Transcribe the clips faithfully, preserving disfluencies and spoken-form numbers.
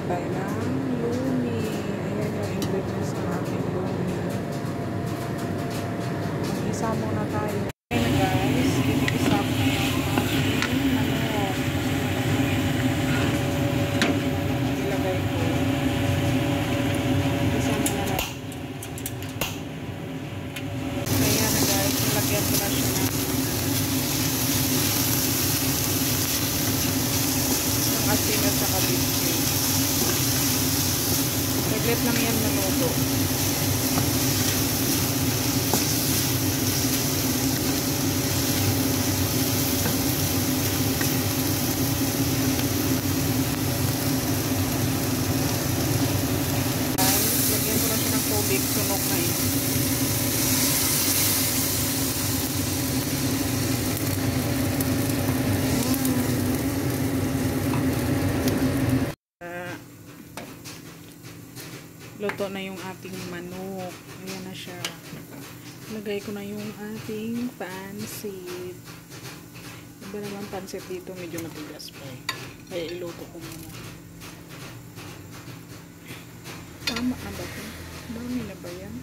tayo ng lumi. Ayan yung ingredients ng ating lumi. Mag-isa muna tayo. Ayan na guys, i-isa ko na yung ating manok. Ilagay ko. Isa muna natin. Ayan na guys, nilagyan ko na siya ng asin at saka bitchin. Saglit lang yan maluto. Lagyan ko na siya ng tubig, sunok na yun. Luto na yung ating manok. Ayan na siya. Lagay ko na yung ating pansit. Iba naman pansit dito, medyo matigas pa eh. Kaya iluto ko muna. Tama na ba ito? Dami na ba yan?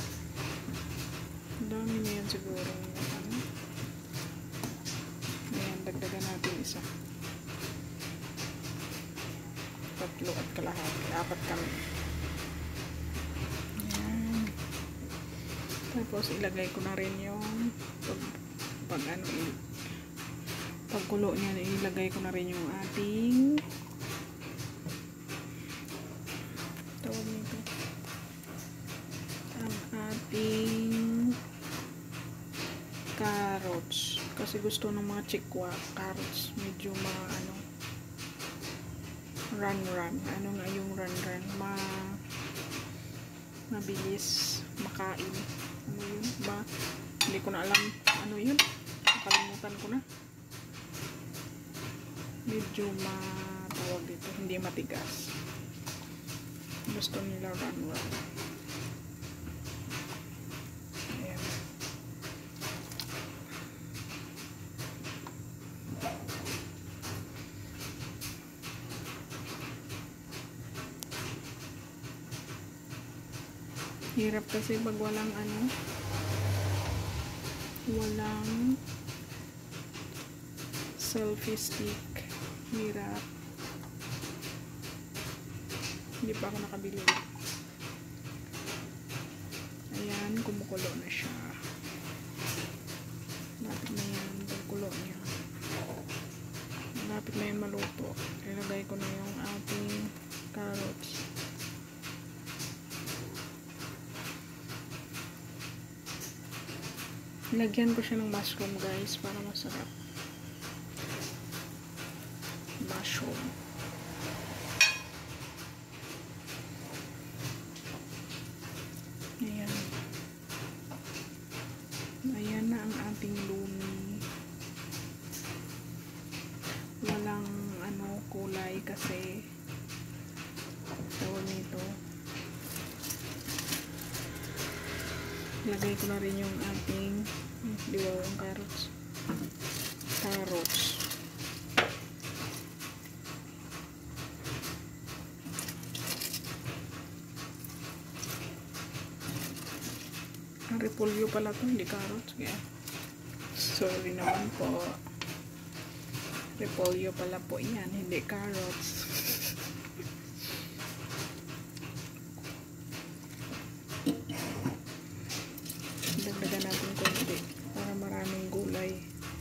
Dami na yan siguro. Ano? Ayan, dagdagan natin isa. Tatlo at kalahati. Apat kami. Tapos ilagay ko na rin yung pag, pag ano pagkulo niya, ilagay ko na rin yung ating tawag nito ang ating carrots, kasi gusto ng mga chikwa carrots medyo ma ano run run ano nga yung run run ma mabilis makain. Ano yun ba? Hindi ko na alam. Ano yun? Nakalimutan ko na. Medyo matawag dito. Hindi matigas. Gusto nila run-run. Ayan. Hirap kasi pag walang ano, walang selfie stick. Hirap. Hindi pa ako nakabili. Ayan, kumukulo na siya. Malapit na yan, pagkulo niya. Malapit na yan maluto. Ilagay ko na yung ating carrots. Lagyan ko siya ng mushroom guys para masarap. Mushroom. Ayan. Ayan na ang ating lumi. Walang ano kulay kasi tawag nito. Lagay ko na rin yung ating di ba yung carrots carrots ang repolyo pala ito, hindi carrots kaya sorry naman po, repolyo pala po yan, hindi carrots. Dagdagan natin konti para maraming gulay.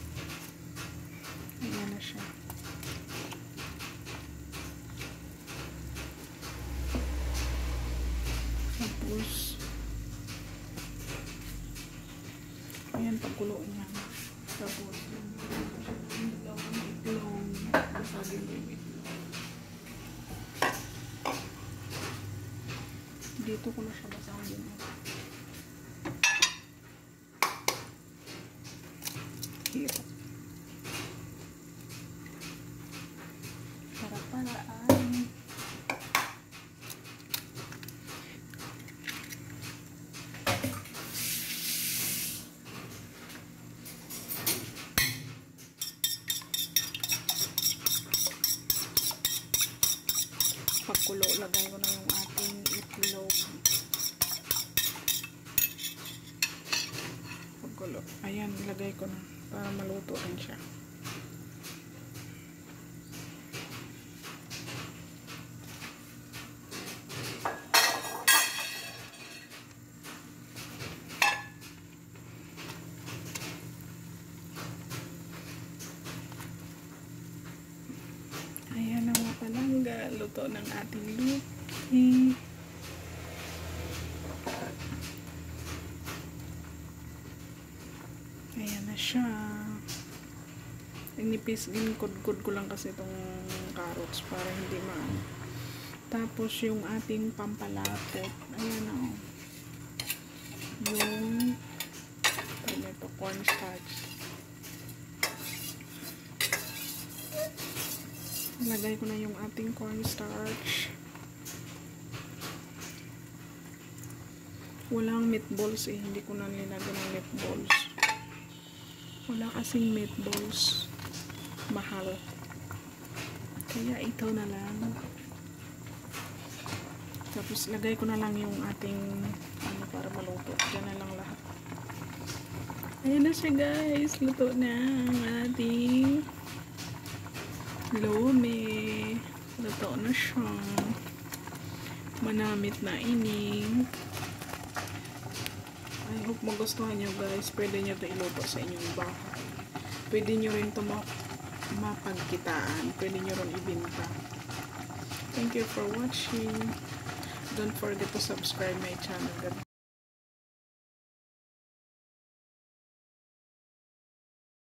Ayan na siya. Tapos ayan, pagkulo niya. Tapos itlog, itlog, basagin yung itlog. Dito ko na siya basagin. Hirap. Para-paraan. Pagkulo Ayan, ilagay ko na para maluto rin siya. Ayan na mga palangga, luto ng ating luti. Ayan na siya. Inipis, ginkudkod ko lang kasi itong carrots para hindi maano. Tapos yung ating pampalapot. Ayan na oh. Yung ano ito, cornstarch. Ilagay ko na yung ating cornstarch. Walang meatballs eh. Hindi ko na nilagyan ng meatballs. Wala kasing meatballs. Mahal. Kaya ito na lang. Tapos lagay ko na lang yung ating ano para maluto. Diyan na lang lahat. Ayan na siya guys. Luto na ang ating lome. Luto na siya. Manamit na ining. I hope magustuhan nyo guys. Pwede nyo ito iluto sa inyong bahay. Pwede nyo rin ito mapagkitaan. Pwede nyo rin ibinta. Thank you for watching. Don't forget to subscribe my channel. God